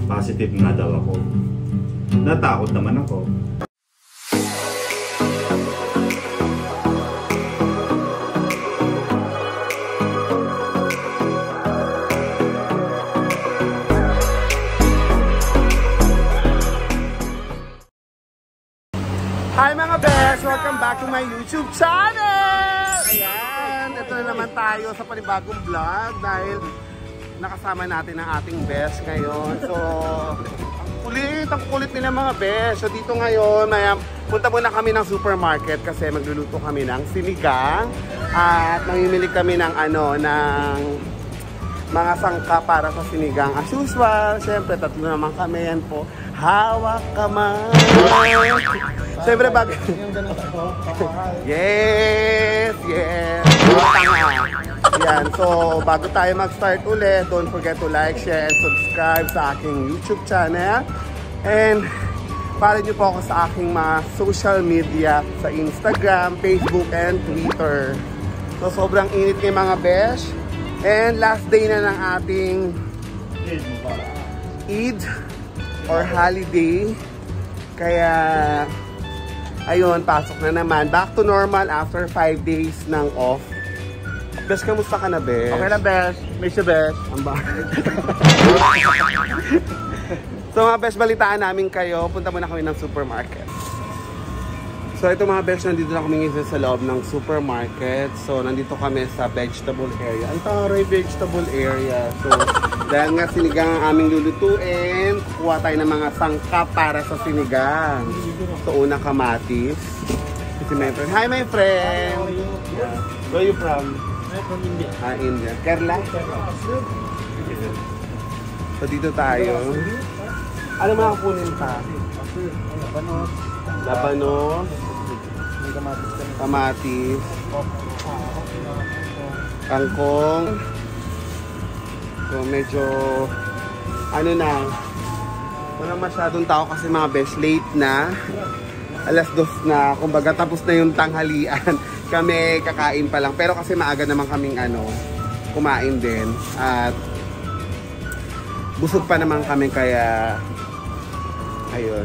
Positive nga daw ako. Natakot naman ako. Hi mga best! Welcome back to my YouTube channel! Ayan, ito na naman tayo sa panibagong vlog dahil nakasama natin ang ating best ngayon. So, ang kulit nila mga best. So dito ngayon, punta muna kami ng supermarket kasi magluluto kami ng sinigang at mamimili kami ng ng mga sangka para sa sinigang. As usual, syempre tatlo naman kami, yan po. Hawak kamay! Siyempre bago... Yes! Yes! Yan. So, bago tayo mag-start ulit, don't forget to like, share, and subscribe sa aking YouTube channel. And follow nyo po ako sa aking mga social media sa Instagram, Facebook, and Twitter. So, sobrang init ng mga besh. And last day na ng ating Eid or holiday. Kaya... ayun, pasok na naman. Back to normal after 5 days ng off. Bes, kamusta ka na, Bes? Okay na, Bes. Miss you, Bes. So, mga Bes, balitaan namin kayo. Punta muna kami ng supermarket. So, ito mga Bes, nandito na kami ngayon sa loob ng supermarket. So, nandito kami sa vegetable area. Ang taray vegetable area. So, dahil nga sinigang ang aming lulutuin, kukuha tayo ng mga sangkap para sa sinigang. So, una kamatis. Si my friend. Hi, my friend! How are you? Yeah. Where are you from? I'm from India. India. Kerala? So, dito tayo. Ano mga kunin ka? Labanos. Labanos. May kamatis kami. Kamatis. Kangkong. So, medyo ano na, walang masyadong tao kasi mga best, late na. Alas 2 na, kumbaga tapos na yung tanghalian. Kami kakain pa lang, pero kasi maaga naman kaming kumain din. At busog pa naman kami kaya ayun.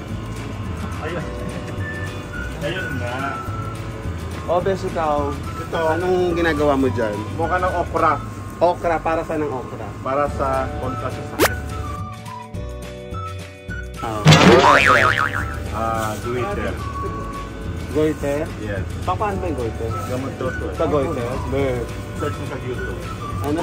Ayun nga. O, bes, ikaw, Ito, anong ginagawa mo dyan? mukha ng okra. Okra, para sa ng okra? Para sa kontra sa sakit. Goiter. Goiter? Yes. Paano ba yung goiter? Gamot daw to. Sa goiter? Search mo sa YouTube. Ano?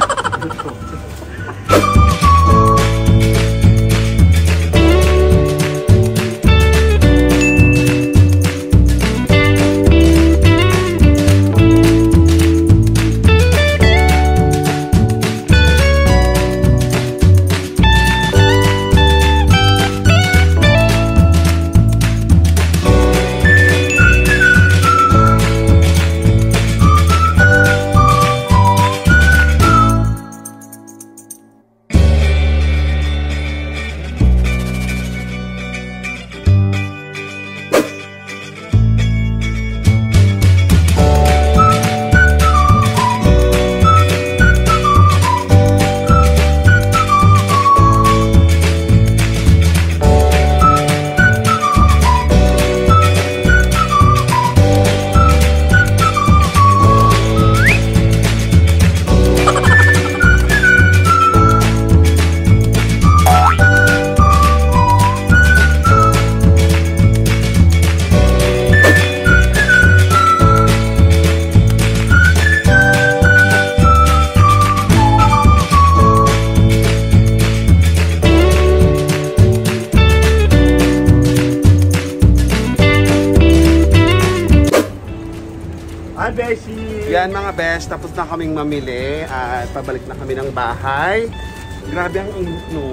Yan mga best, tapos na kaming mamili at pabalik na kami ng bahay. Grabe ang init, no?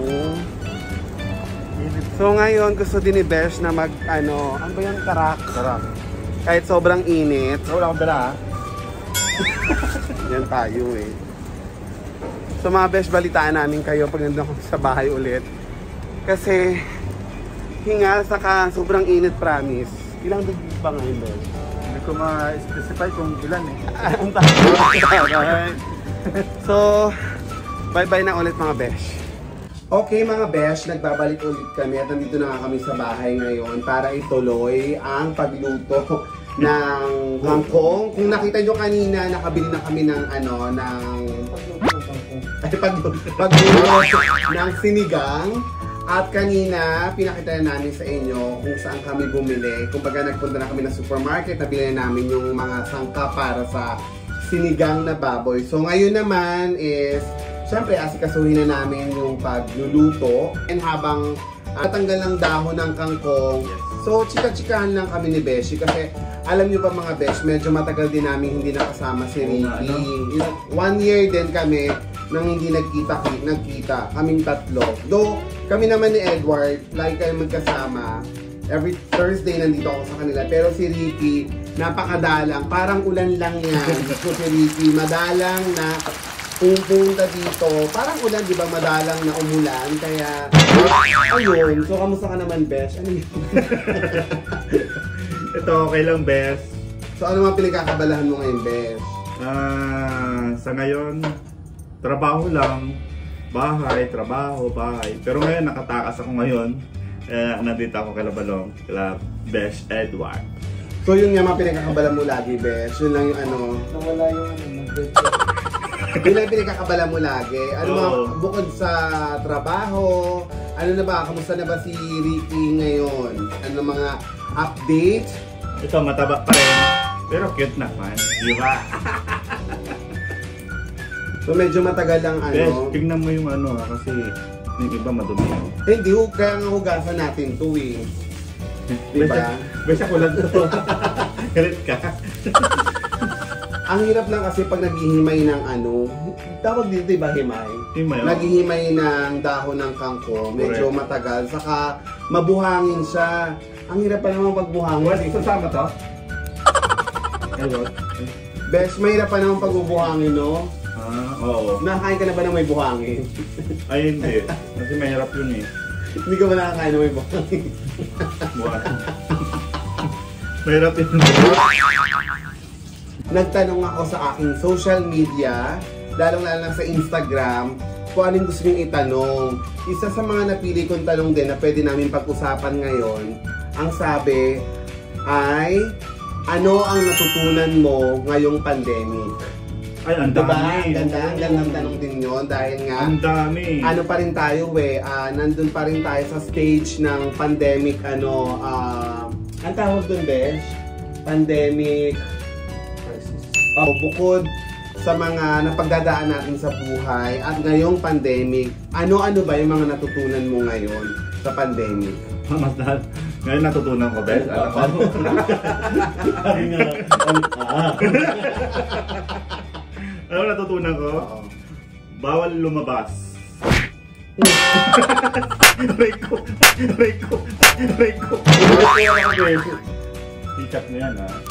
So ngayon gusto din ni Besh na ano ba yung karak? Karak. Kahit sobrang init. So, wala akong dala, ha? Yan tayo eh. So mga Besh, balitaan namin kayo pag nandun ako sa bahay ulit. Kasi hingal saka sobrang init, promise. Ilang degree ba ngayon, Besh? Hindi ko ma-specify kung ilan eh. Ang tayo. So, bye-bye na ulit mga Besh. Okay mga besh, nagbabalik ulit kami at nandito na nga kami sa bahay ngayon para ituloy ang pagluto ng kangkong. Kung nakita nyo kanina, nakabili na kami ng pagluto ng sinigang. At kanina, pinakita na namin sa inyo kung saan kami bumili. Kumbaga nagpunta na kami ng supermarket, nabili na namin yung mga sangka para sa sinigang na baboy. So ngayon naman is siyempre, asikasuhin na namin yung pagluluto. And habang natanggal ng dahon ng kangkong, so chika-chikahan lang kami ni Beshi. Kasi alam nyo ba mga Besh, medyo matagal din namin hindi nakasama si Ricky. 1 year din kami nang hindi nagkita. Kaming tatlo. Though, kami naman ni Edward, lagi kayo magkasama. Every Thursday nandito ako sa kanila. Pero si Ricky, napakadalang. Parang ulan lang yan. So si Ricky, madalang na pumunta dito. Parang ulan, di ba? Madalang na umulan. Kaya, ayun. So, kamusta ka naman, Besh? Ano yun? Ito, okay lang, Bes. So, ano mga pinagkakabalahan mo ngayon, Besh? Sa ngayon, trabaho lang. Bahay, trabaho, bahay. Pero ngayon, nakatakas ako ngayon. Nandito ako kay Labalong, kila Besh Edward. So, yun nga mga pinagkakabala mo lagi, Besh. Yun lang yung ano. Nawala yung mag-bet. Yun lang yung pinagkakabala mo lagi. Ano mga bukod sa trabaho, ano na ba? Kamusta na ba si Ricky ngayon? Ano mga updates? Ito, mataba pa rin. Pero cute naman, di ba? So medyo matagal lang ano. Bes, tignan mo yung ano kasi yung iba madumi. Hindi, kaya nga hugasan natin to eh. Diba? Bes, ako lang to. Galit ka. Ang hirap lang kasi pag naghihimay ng ano, tawag dito diba himay? Himay, naghihimay ng dahon ng kangkong, medyo matagal, saka mabuhangin siya. Ang hirap pa naman pagbuhangin. Wala, isasama to? Ayun. Bes, mahirap pa naman pagbubuhangin, no? Oo. Nakakain ka na ba ng may buhangin? Ay, hindi. Kasi mahirap yun eh. Hindi ka ba nakakain ng may buhangin? Mahirap yun. Nagtanong ako sa aking social media, lalong-lalo na sa Instagram, kung anong gusto niyong itanong. Isa sa mga napili kong tanong din na pwede namin pag-usapan ngayon, ang sabi ay, ano ang natutunan mo ngayong pandemic? Ay, ang dami. Diba? Gandang tanong din yun dahil nga, ang dami. Ano pa rin tayo nandun pa rin tayo sa stage ng pandemic, ang tawag dun, Besh? Pandemic. Bukod sa mga napagdadaan natin sa buhay at ngayong pandemic, ano-ano ba yung mga natutunan mo ngayon sa pandemic? Mas ngayon natutunan ko, Bes. Ano natutunan ko? Bawal lumabas. Rico. Ikat mo yan, ha?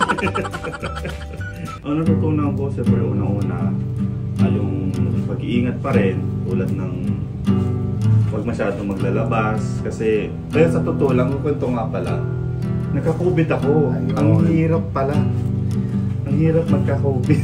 Ang natutunan ko, siyempre una-una, ay yung pag-iingat pa rin, tulad ng huwag masyadong maglalabas. Kasi, kaya sa totoo lang, kwento nga pala, nagka-COVID ako. Ayun. Ang hirap pala. Ang hirap magka-COVID.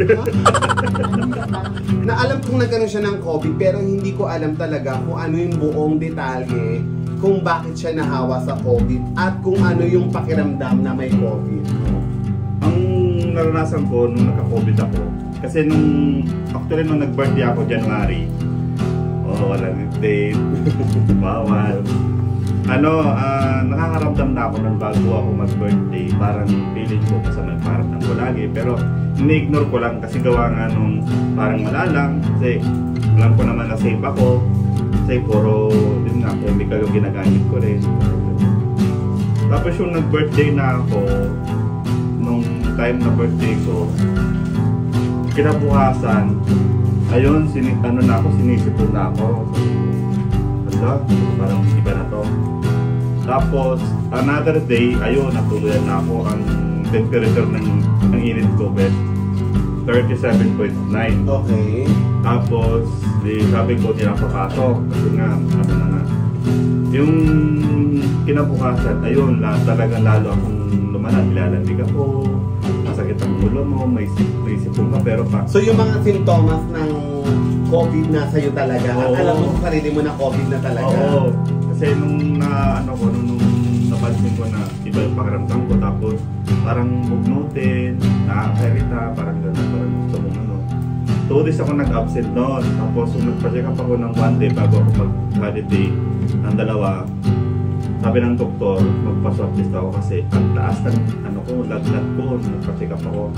Na alam kong nagkaroon siya ng COVID, pero hindi ko alam talaga kung ano yung buong detalye kung bakit siya nahawa sa COVID at kung ano yung pakiramdam na may COVID. Ang naranasan ko nung nagka-COVID ako, kasi actually nung nag-birthday ako January, walang date, bawal. Nakakaramdam na ako nung bago ako mag-birthday, parang feeling ko kasama parang ko lagi, pero ini-ignore ko lang kasi gawa nga nung parang malalang, kasi alam ko naman na safe ako, kasi puro, din nga, chemical yung ginagamit ko rin. Tapos yung nag-birthday na ako, nung time na birthday ko, kinabukasan, ayun, sinisipon na ako. Parang iba na to. Tapos, another day, ayun, natuluyan na ako. Ang temperature ng init ko, 37.9. Okay. Tapos, sabi ko, di na papasok. Kasi nga, yung kinabukasan, ayun, talagang lalo akong lumala. Nilalandig ako, masakit ang ulo mo, may sipon ka, pero pa. So yung mga sintomas ng COVID na sa'yo talaga. At Oo. alam mo sa sarili mo na COVID na talaga. Oo. Kasi nung nung napansin ko na iba yung pakiramdam ko, tapos parang bugnutin, nakakairita, parang gano'n, parang gusto mong 2 days ako nag-absent noon. Tapos nagpa-check up ako ng 1 day bago ako mag-holiday ng 2. Sabi ng doktor, magpa-swab test ako kasi ang taas ng lagnat ko. Nagpa-check up ako.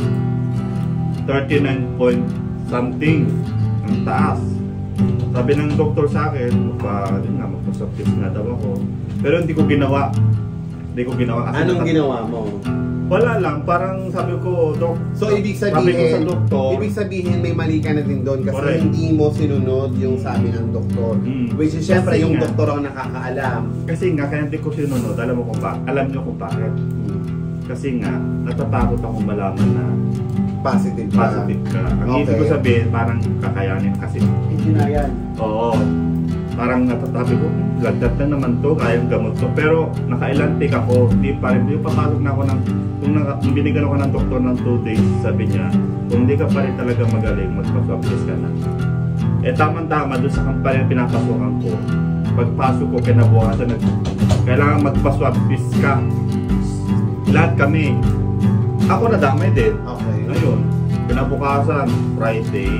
39 point something ang taas. Sabi ng doktor sa akin, magpa-swab test nga daw ako. Pero hindi ko ginawa. Kasi Anong ginawa mo? Wala lang, parang sabi ko, Dok. So ibig sabi ko sa doktor, may mali ka na din doon kasi correct. hindi mo sinunod yung sabi ng doktor. Which is syempre Kasi yung nga, doktor ang nakakaalam. Kasi nga, kaya hindi ko sinunod. Alam niyo kung bakit. Kasi nga, natatakot akong malaman na Positive ka. positive ka. Ang ibig ko sabihin, parang kakayanin kasi. Hindi na yan. Oo. Parang natatabi ko, lagnat na naman to, kayang gamot to. Pero nakailan take ako, hindi pa rin. Yung papasok na ako nung binigyan ako ng doktor ng 2 days, sabi niya, kung hindi ka pa rin talaga magaling, magpa-swab test ka na. Eh tama-tama doon sa kampanya pinapasukan ko. Pagpasok ko, kinabukasan, kailangan magpa-swab test ka. Lahat kami. Ako nadamay din. Okay. Ngayon, kinabukasan, Friday,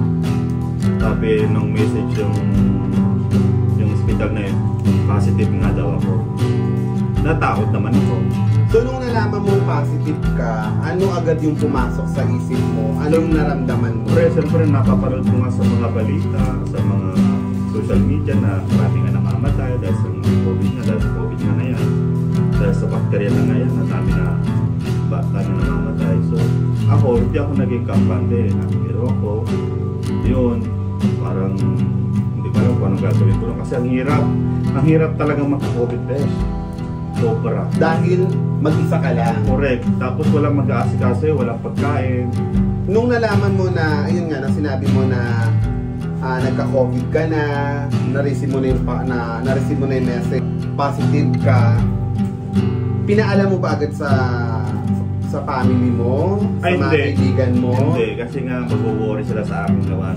sabi ng message yung hospital na yun, positive nga daw ako. Natakot naman ako. So nung nalaman mo positive ka, ano agad yung pumasok sa isip mo? Anong naramdaman mo? Siyempre napapanood ko nga sa mga balita, sa mga social media na marami nga namamatay dahil sa COVID na ngayon. Dahil sa bakterya na ngayon, dami na namamatay. So ako, hindi ako naging kampante. Pero ako, yun, parang hindi ko alam kung anong gagawin ko lang. Kasi ang hirap talagang magka-COVID test. Sobra. Dahil mag-isa ka lang. Correct. Tapos walang mag-aasikaso, walang pagkain. Nung nalaman mo na, ayun nga, na sinabi mo na nagka-COVID ka na, na-receive mo na yung message, positive ka, pinaalam mo ba agad sa family mo? Sa Ay, mga hindi. kaibigan mo? Hindi, kasi nga mag-worry sila sa akin gawa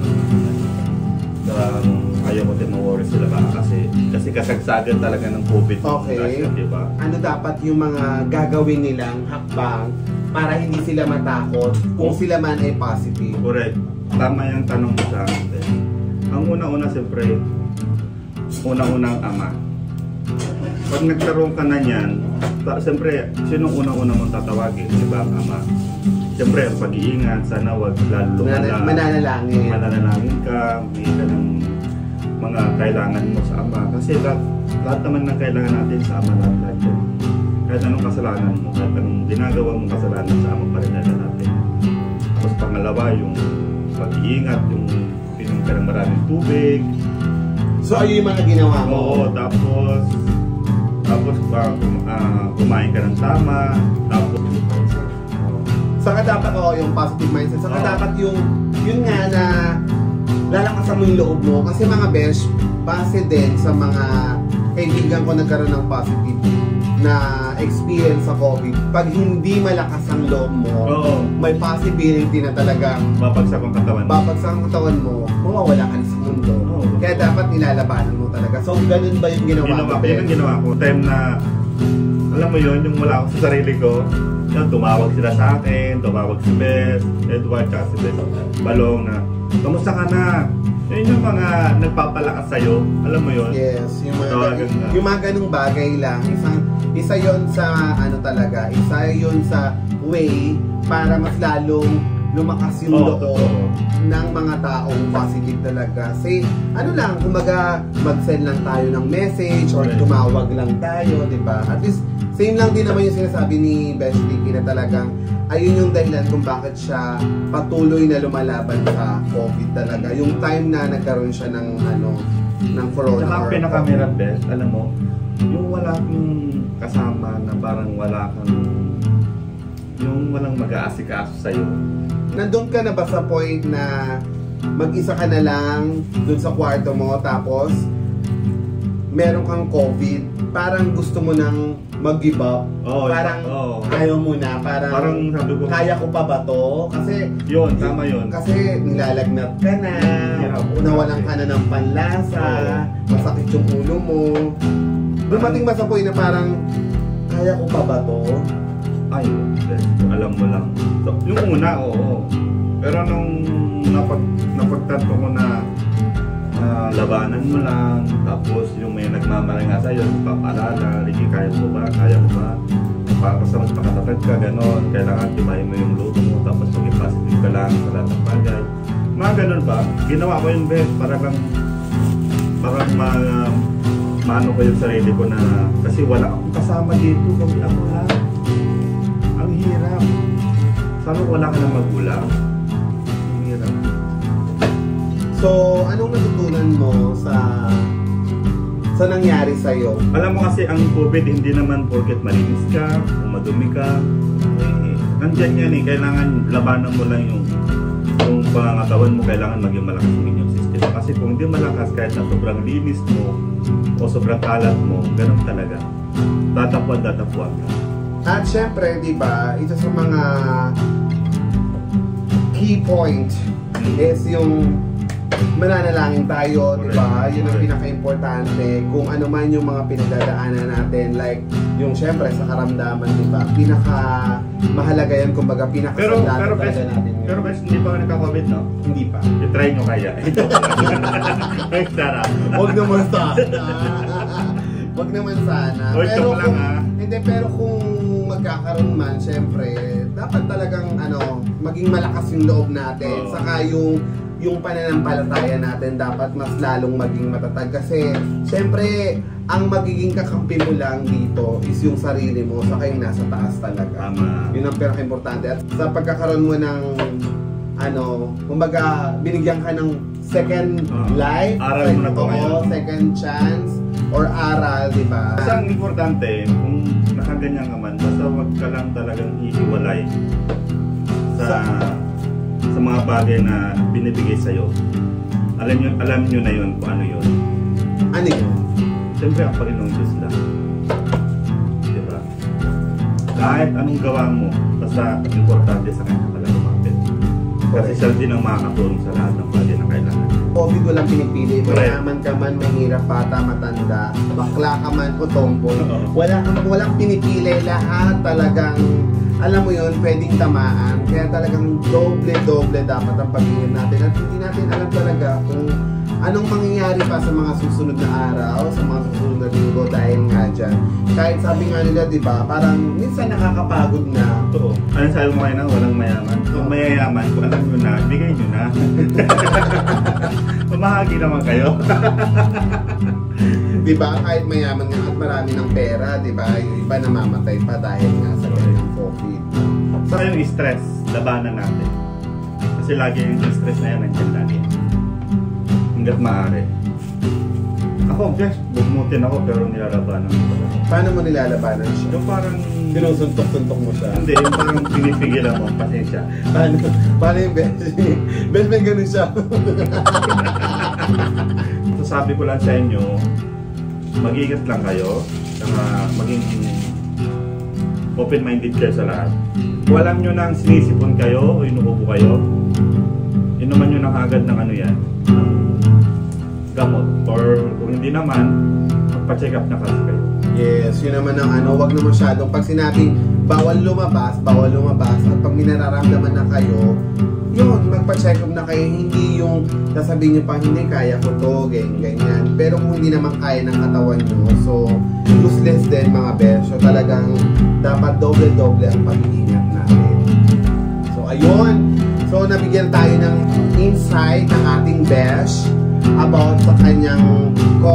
ayaw mo din ma-worry sila baka kasi kasagsagan talaga ng COVID. Okay. Diba? Ano dapat yung mga gagawin nilang hakbang para hindi sila matakot kung sila man ay positive? Correct. Tama yung tanong mo sa akin. Ang una-una siyempre, unang-unang ama. Pag nagkaroon ka na niyan, siyempre, sinong unang-una mong tatawagin? Diba ang ama? Siyempre, ang pag-iingat, sana wag lalo Mananalangin. Mananalangin ka, may ka ng mga kailangan mo sa ama. Kasi lahat naman ng kailangan natin sa ama lahat yan. Kahit anong kasalanan mo, kahit anong ginagawa mong kasalanan sa ama pa rin natin. Tapos pangalawa, yung pag-iingat, yung pinom ka ng maraming tubig. So ayun yung mga ginawa mo? Oo, tapos kumain ka ng tama, tapos Saka dapat yung positive mindset. Saka Oo. dapat yun nga na lalakasan mo yung loob mo. Kasi mga besh, base din sa mga kaibigan ko nagkaroon ng positive na experience sa COVID, pag hindi malakas ang loob mo, Oo. may possibility na talagang babagsak ang katawan. babagsak ang katawan mo, mawawala ka na sa mundo. Oo. Kaya dapat nilalabanan mo talaga. So, ganun ba yung ginawa mo? Yun ang ginawa ko. Time na, alam mo yun, yung wala ako sa sarili ko, yun, tumawag sila sa akin, tumawag si Beth, Edward, kasi Beth, Balong na, kamusta ka na? Yun yung mga nagpapalakas sa'yo, alam mo yun? Yes, Tawagan na. yung mga ganung bagay lang. Isa yon sa isa yon sa way para mas lalong lumakas yung loob totoo. ng mga taong positive talaga. Say, kumbaga mag-send lang tayo ng message or Right. tumawag lang tayo, di ba? At least, same lang din naman yung sinasabi ni Best Ricky na talagang ayun yung dahilan kung bakit siya patuloy na lumalaban sa COVID talaga. Yung time na nagkaroon siya ng corona. Tsaka or ang pinaka-mirap best, alam mo, yung wala kang kasama na parang yung walang mag-aasikaso sa'yo. Nandun ka na ba sa point na mag-isa ka na lang dun sa kwarto mo tapos meron kang COVID, parang gusto mo nang mag-give up. Oo, Parang oo. ayaw mo na, Parang sabi ko, kaya ko pa ba to? Kasi yun, tama yun. Kasi nilalagnat ka na, nawalan ka na ng panlasa, masakit yung ulo mo. Dumating ba sa point na parang kaya ko pa ba to? Ay, alam mo lang. So, yung una, oo. Pero nung napagtanto ko na labanan mo lang, tapos yung may nagmamarang nga sa'yo, papalala, Ricky, kaya mo ba? Kaya mo ba? Para sa mas makatatag ka, gano'n. Kailangan tibayin mo yung loob mo, tapos maging positive ka lang sa lahat ng bagay. Mga gano'n ba? Ginawa ko yung best para lang maano ko yung sarili ko na kasi wala akong kasama dito, kundi ako lang. Ang hirap. Sana wala ka ng magulang. Ang hirap. So, anong natutunan mo sa nangyari sa'yo? Alam mo kasi ang COVID hindi naman porket malinis ka o madumi ka. Nandiyan yan eh. Kailangan labanan mo lang yung pangangatawan mo. Kailangan maging malakas yung immune system. Kasi kung hindi malakas kahit na sobrang linis mo o sobrang kalat mo, ganun talaga. Datapuan ka. At syempre, di ba, isa sa mga key point is yung mananalangin tayo, di ba? Yun ang pinaka-importante. Kung ano man yung mga pinagdadaanan natin, like yung syempre sa karamdaman, di ba? Pinaka-mahalaga yan, kumbaga pinaka-sandata talaga natin yun. Pero guys, hindi pa ka nagka-COVID, no? Hindi pa. I-try nyo kaya. Ay, Sarah. Huwag naman sana. Huwag naman sana. Pero lang, hindi, pero kung magkakaroon man, syempre, dapat talagang maging malakas yung loob natin. Saka yung pananampalataya natin dapat mas lalong maging matatag kasi syempre ang magiging kakampi mo lang dito is yung sarili mo saka yung nasa taas talaga. Tama. Yun ang pinaka-importante. At sa pagkakaroon mo ng kumbaga binigyan ka ng second life, aral mo na to ngayon. Second chance or aral, di ba? Kasi ang importante, kung nakaganyan ka man, basta wag ka lang talagang hihiwalay sa mga bagay na binibigay sa'yo. Alam nyo na yun kung ano yun. Ano yun? Siyempre ang Panginoong Diyos lang. Diba? Kahit anong gawa mo, basta importante sa kanya pala lumapit. Kasi siya din ang makakatulong sa lahat ng bagay na kailangan. COVID walang pinipili. Mayaman ka man, mahirap, bata, matanda, bakla ka man o tomboy. Walang pinipili. Lahat talagang alam mo yun, pwedeng tamaan. Kaya talagang doble-doble dapat ang pag-iingat natin. At hindi natin alam talaga kung anong mangyayari pa sa mga susunod na araw, sa mga susunod na linggo dahil nga dyan. Kahit sabi nga nila, di ba, parang minsan nakakapagod na. Totoo. Anong sabi mo kayo na walang mayaman? Kung mayayaman, kung alam nyo na, bigay nyo na. Pumahagi naman kayo. Di ba, kahit mayaman nga at marami ng pera, di ba, yung iba namamatay pa dahil nga sa ganyang COVID. Saka yung stress, labanan natin. Kasi lagi yung stress na yan, nandiyan lagi. Hanggat maaari. Ako, guys, bugmutin ako pero nilalabanan ko talaga. Paano mo nilalabanan siya? Yung parang sinusuntok-suntok mo siya? Hindi, yung parang pinipigilan mo, pasensya. Paano yung best? Best may ganun siya. So sabi ko lang sa inyo, mag-ingat lang kayo, saka maging open-minded kayo sa lahat. Kung alam nyo nang sinisipon kayo o inuubo kayo, inuman nyo na agad ng ano yan, ng gamot. Or kung hindi naman, magpa-check up na kasi kayo. Yes, yun naman ang wag na masyadong pag sinabi bawal lumabas at pag minararamdaman na kayo, yun, magpa-check up na kayo, hindi yung sasabihin nyo pa, hindi kaya ko to, ganyan. Pero kung hindi naman kaya ng katawan nyo, so useless din mga besh. So talagang dapat doble-doble ang pag-iingat natin. So ayun, so nabigyan tayo ng insight ng ating besh about sa kanyang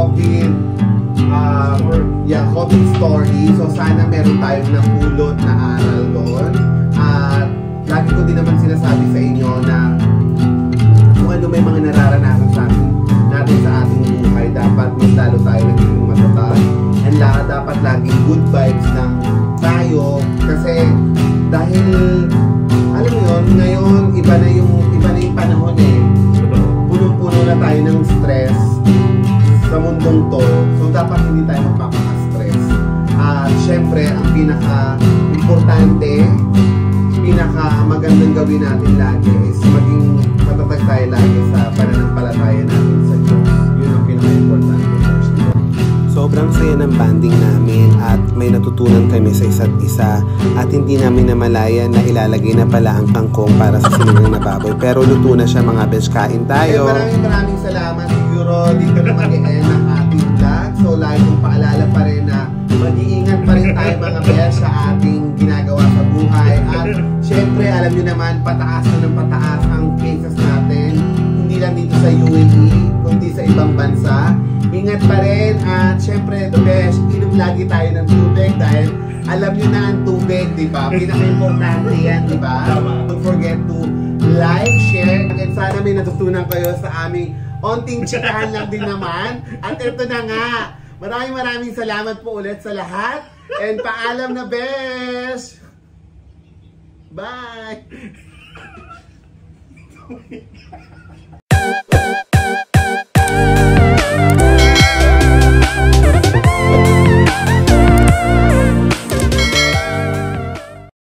COVID story. So sana meron tayong napulot na aral doon. At lagi ko din naman sinasabi sa inyo na kung ano may mga nararanasan sa natin sa ating buhay, dapat mas lalo tayo naging matatag. And dapat laging good vibes lang tayo. Kasi dahil alam mo yun, ngayon iba na yung panahon eh. Punong-puno na tayo ng stress sa mundong to. So dapat hindi tayo magpapaka-stress. Syempre, ang pinaka-importante, pinaka-magandang gawin natin lagi is maging matatag tayo lagi sa pananampalataya natin sa Diyos. Yun ang pinaka-importante. Sobrang saya ng banding namin at may natutunan kami sa isa't isa at hindi namin namalayan na ilalagay na pala ang kangkong para sa sinigang na baboy. Pero luto na siya mga besh, kain tayo. Maraming salamat. Siguro dito na mag-e-end ang ating vlog. So lagi kong paalala pa rin na mag-iingat pa rin tayo mga besh sa ating ginagawa sa buhay. At syempre alam nyo naman pataas na ng pataas ang cases natin. Hindi lang dito sa UAE, kundi sa ibang bansa. Ingat pa rin at syempre the best, inom lagi tayo ng tubig dahil alam nyo na ang tubig, di ba? Pinaka-importante yan, di ba? Don't forget to like, share, at sana may natutunan kayo sa aming onting chikahan lang din naman. At ito na nga, maraming salamat po ulit sa lahat and paalam na best! Bye!